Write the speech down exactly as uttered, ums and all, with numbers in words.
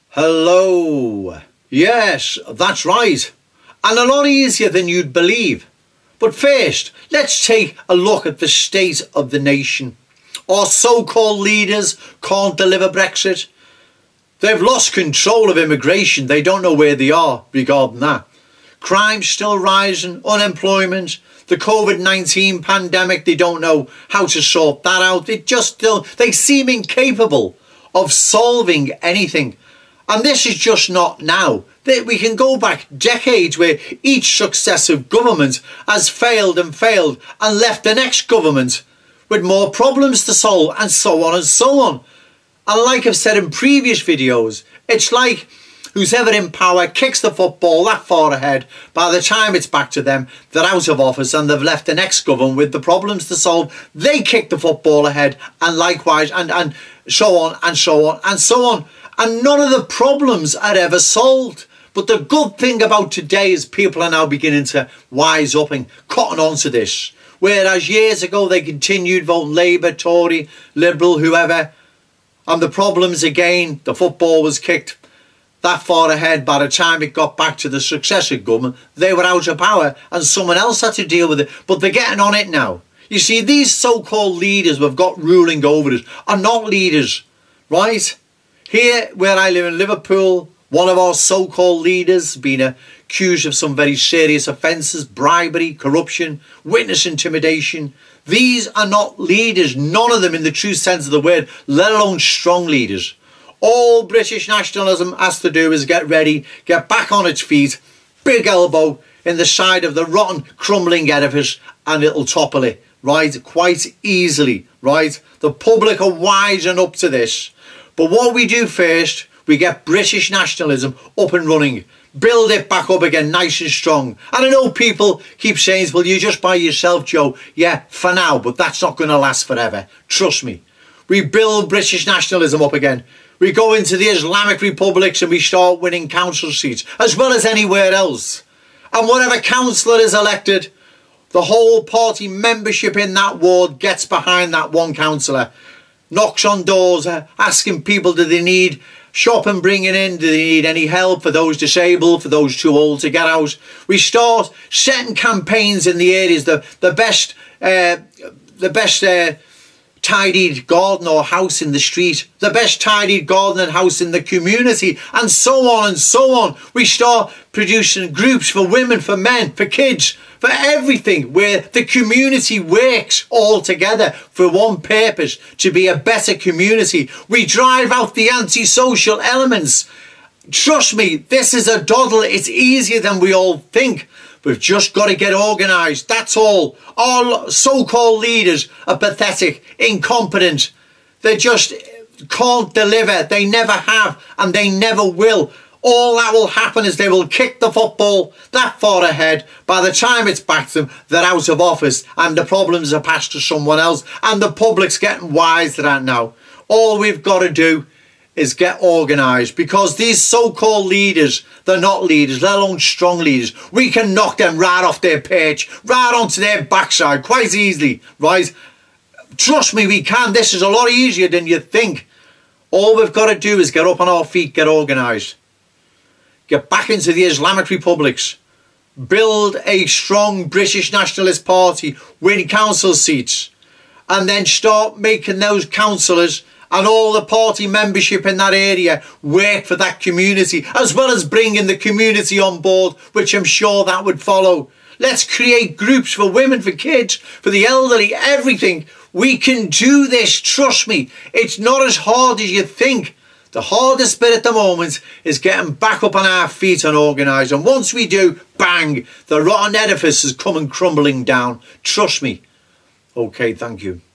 Hello. Yes, that's right. And a lot easier than you'd believe. But first, let's take a look at the state of the nation. Our so-called leaders can't deliver Brexit. They've lost control of immigration. They don't know where they are regarding that. Crime's still rising, unemployment, the COVID nineteen pandemic, they don't know how to sort that out. They just still, they seem incapable of solving anything. And this is just not now. We can go back decades where each successive government has failed and failed and left the next government with more problems to solve, and so on and so on. And like I've said in previous videos, it's like who's ever in power kicks the football that far ahead. By the time it's back to them, they're out of office and they've left the next government with the problems to solve. They kick the football ahead, and likewise, and, and so on and so on and so on. And none of the problems are ever solved. But the good thing about today is people are now beginning to wise up and cotton on to this. Whereas years ago they continued voting Labour, Tory, Liberal, whoever. And the problems again, the football was kicked that far ahead. By the time it got back to the successive government, they were out of power and someone else had to deal with it. But they're getting on it now. You see, these so-called leaders we've got ruling over us are not leaders, right? Here, where I live in Liverpool, one of our so-called leaders been accused of some very serious offences, bribery, corruption, witness intimidation. These are not leaders, none of them in the true sense of the word, let alone strong leaders. All British nationalism has to do is get ready, get back on its feet, big elbow in the side of the rotten, crumbling edifice, and it'll topple it, right? Quite easily, right? The public are wising up to this. But what we do first, we get British nationalism up and running. Build it back up again, nice and strong. And I know people keep saying, well, you're just by yourself, Joe. Yeah, for now, but that's not going to last forever. Trust me. We build British nationalism up again. We go into the Islamic republics and we start winning council seats, as well as anywhere else. And whatever councillor is elected, the whole party membership in that ward gets behind that one councillor. Knocks on doors, uh, asking people, do they need shopping bringing in? Do they need any help for those disabled, for those too old to get out? We start setting campaigns in the areas, the, the best, uh, the best uh, tidied garden or house in the street, the best tidied garden and house in the community, and so on and so on. We start producing groups for women, for men, for kids, for everything, where the community works all together for one purpose, to be a better community. We drive out the antisocial elements. Trust me, this is a doddle. It's easier than we all think. We've just got to get organised, that's all. Our so-called leaders are pathetic, incompetent. They just can't deliver. They never have, and they never will. All that will happen is they will kick the football that far ahead. By the time it's back to them, they're out of office and the problems are passed to someone else, and the public's getting wise to that now. All we've got to do is get organised, because these so-called leaders, they're not leaders, let alone strong leaders. We can knock them right off their perch, right onto their backside quite easily, right? Trust me, we can. This is a lot easier than you think. All we've got to do is get up on our feet, get organised. Get back into the Islamic republics. Build a strong British nationalist party, win council seats, and then start making those councillors and all the party membership in that area work for that community, as well as bringing the community on board, which I'm sure that would follow. Let's create groups for women, for kids, for the elderly, everything. We can do this, trust me. It's not as hard as you think. The hardest bit at the moment is getting back up on our feet and organised. And once we do, bang, the rotten edifice is coming crumbling down. Trust me. Okay, thank you.